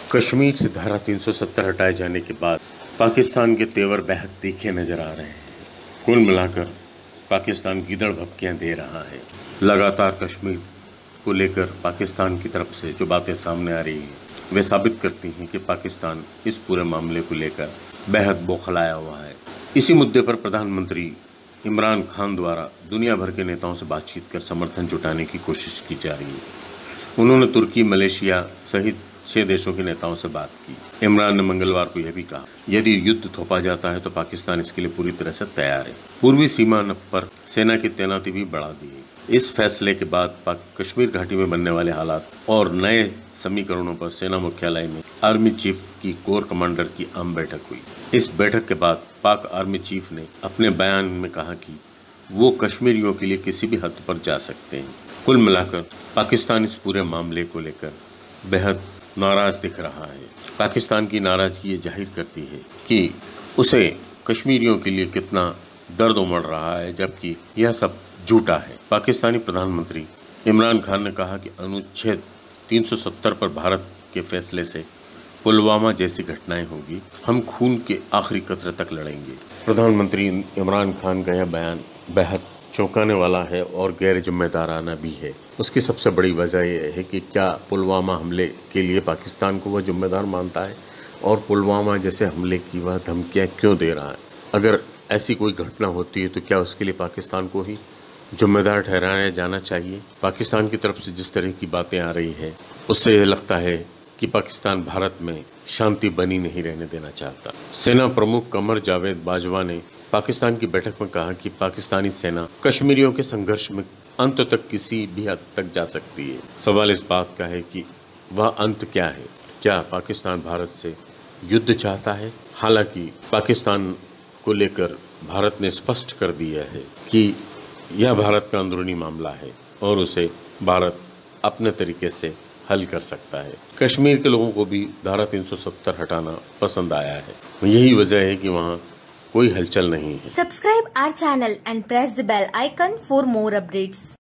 कश्मीर से धारा 370 हटाए जाने के बाद पाकिस्तान के तेवर बेहद तीखे नजर आ रहे हैं। कुल मिलाकर पाकिस्तान गीदड़ भपकियां दे रहा है। लगातार कश्मीर को लेकर पाकिस्तान की तरफ से जो बातें सामने आ रही हैं वे साबित करती हैं कि पाकिस्तान इस पूरे मामले को लेकर बेहद बौखलाया हुआ है। इसी मुद्दे पर प्रधानमंत्री इमरान खान द्वारा दुनिया भर के नेताओं से बातचीत कर समर्थन जुटाने की कोशिश की जा रही है। उन्होंने तुर्की, मलेशिया सहित 6 देशों के नेताओं से बात की। इमरान ने मंगलवार को यह भी कहा, यदि युद्ध थोपा जाता है तो पाकिस्तान इसके लिए पूरी तरह से तैयार है। पूर्वी सीमा पर सेना की तैनाती भी बढ़ा दी है। इस फैसले के बाद कश्मीर घाटी में बनने वाले हालात और नए समीकरणों पर सेना मुख्यालय में आर्मी चीफ की कोर कमांडर की आम बैठक हुई। इस बैठक के बाद पाक आर्मी चीफ ने अपने बयान में कहा कि वो कश्मीरियों के लिए किसी भी हद पर जा सकते हैं। कुल मिलाकर पाकिस्तान इस पूरे मामले को लेकर बेहद नाराज दिख रहा है। पाकिस्तान की नाराजगी ये जाहिर करती है कि उसे कश्मीरियों के लिए कितना दर्द उमड़ रहा है, जबकि यह सब झूठा है। पाकिस्तानी प्रधानमंत्री इमरान खान ने कहा कि अनुच्छेद 370 पर भारत के फैसले से पुलवामा जैसी घटनाएं होगी। हम खून के आखिरी कतरे तक लड़ेंगे। प्रधानमंत्री इमरान खान का यह बयान बेहद चौंकाने वाला है और गैर जिम्मेदाराना भी है। उसकी सबसे बड़ी वजह यह है कि क्या पुलवामा हमले के लिए पाकिस्तान को वह जिम्मेदार मानता है और पुलवामा जैसे हमले की वह धमकियां क्यों दे रहा है। अगर ऐसी कोई घटना होती है तो क्या उसके लिए पाकिस्तान को ही जिम्मेदार ठहराया जाना चाहिए। पाकिस्तान की तरफ से जिस तरह की बातें आ रही है उससे यह लगता है कि पाकिस्तान भारत में शांति बनी नहीं रहने देना चाहता। सेना प्रमुख कमर जावेद बाजवा ने पाकिस्तान की बैठक में कहा कि पाकिस्तानी सेना कश्मीरियों के संघर्ष में अंत तक किसी भी हद तक जा सकती है। सवाल इस बात का है कि वह अंत क्या है। क्या पाकिस्तान भारत से युद्ध चाहता है? हालांकि पाकिस्तान को लेकर भारत ने स्पष्ट कर दिया है कि यह भारत का अंदरूनी मामला है और उसे भारत अपने तरीके से हल कर सकता है। कश्मीर के लोगों को भी धारा 370 हटाना पसंद आया है। यही वजह है कि वहाँ कोई हलचल नहीं है। Subscribe our channel and press the bell icon for more updates.